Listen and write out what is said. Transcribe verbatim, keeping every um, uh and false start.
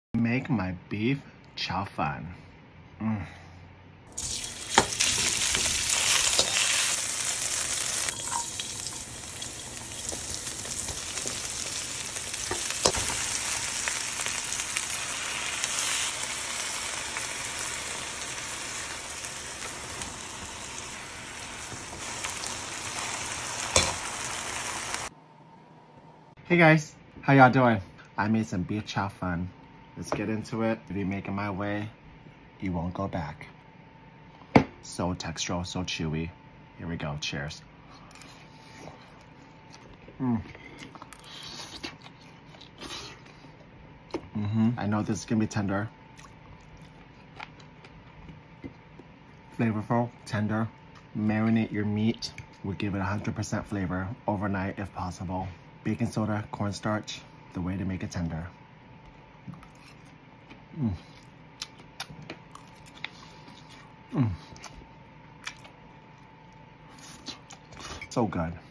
Make my beef chow fun. Mm. Hey guys, how y'all doing? I made some beef chow fun. Let's get into it. If you make it my way, you won't go back. So textural, so chewy. Here we go, cheers. Mm. Mm-hmm. I know this is gonna be tender. Flavorful, tender. Marinate your meat. We'll give it one hundred percent flavor overnight if possible. Baking soda, cornstarch, the way to make it tender. Mm. Mm. So good.